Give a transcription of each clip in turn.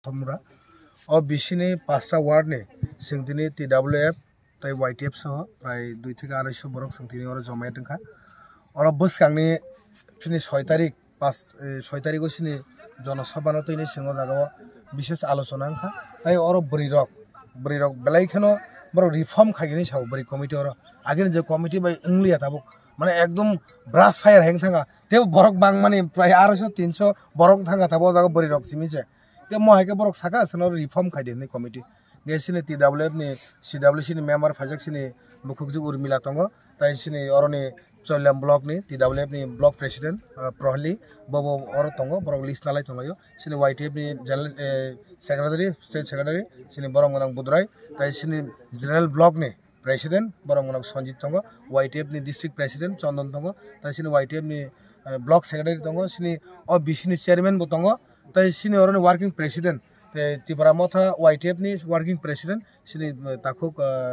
Tomra or Bishini Pasta Wardne, Singtini TWF, Tai YTF so, I do take a ratio borok something or Zomatanka or a Buskani finish Hoitari past Soitari Gosini, John Sabanotini, Singodago, Bishes Alosonanka, I or Bridok, Belakano, but reform Kaginish, how Bri committee or against the committee by Ingli at Abu. মানে একদম brush fire hang থাকা তেও বরক বাং মানে প্রায় 200-300 বরক থাকা থাবো জায়গা বরি rock সিমিছে তে মহাকে বরক সাকা সন রিফর্ম খাইদে নি কমিটি গেছিনে টিডব্লিউএফ নি সিডব্লিউসি নি মেম্বার ফাজাকসিনি মুখুকজি উর্মিলা তঙ্গ তাইসিনি অরনি চরিলাম ব্লক নি টিডব্লিউএফ নি ব্লক প্রেসিডেন্ট প্রহলি ববো অর তঙ্গ বরক লিস্ট নালাই তঙ্গयो সিনি YTF নি জেনারেল সেক্রেটারি স্টেট সেক্রেটারি সিনি বরং গনাং বুদরাই তাইসিনি জেনারেল ব্লক নি President, Boromon Sanjit Tongo, YTF ni District President, Chondon Tongo, Tasini YTF ni Block Secretary Tongo, Sini or Bishini Chairman Botongo, Tasini or Working President, tipra motha YTF ni Working President, Sini Takuk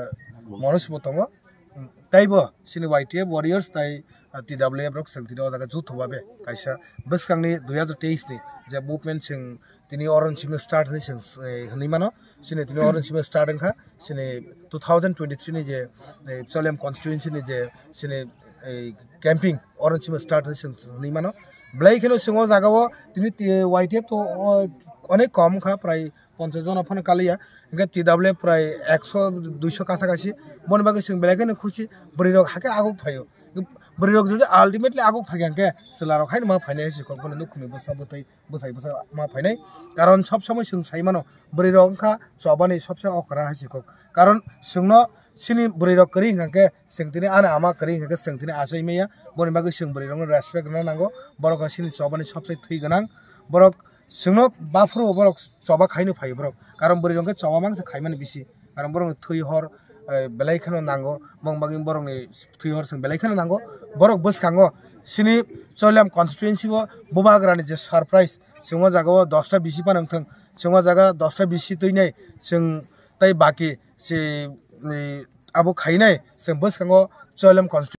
Monos Botongo, Taibo, Sini YTF Warriors, Tai TWF Rock Santino, like a Zutuabe, Kaisha, Buskangni, do you have the taste? The movement sing. Tini orange chime start ni Hanimano, sini tini orange chime start angka, sini 2023 ni je Charilam constituency ni je sini camping orange chime start ni Hanimano. Blai keno singo zagawo tini YTF to onek kom kha pray 50 jon aphan kaliya, enka TWF pray 100-200 kasakashi, bon bagi sing blai keno khushi brirok hake aguk phayo. Brirok jadi ultimately aguk phagian ke selarok hain ma phainai sikok bono nukumi bosa botai bosai bosa ma phainai karon sob samoi sing saimano brirok kha chobani sobse okra sikok karon singno sini brirok kari ngke singtini ana ama kari ngke singtini asai meya boni bagi sing brirok respect na nango borok sini chobani sobse thui ganang borok singno bafru borok choba khainu phai borok karon brirok ke choba mangse khaimani bisi karon borok thui hor belai khano nango mong baging borong ni thui hor sing belai khano nango borok buskango sini Charilam constituency bo Bubagra ni je surprise singo jaga 10 bisi panangthang singo jaga 10 bisi tuinai sing tai baki se abo khainai sing buskango Charilam constituency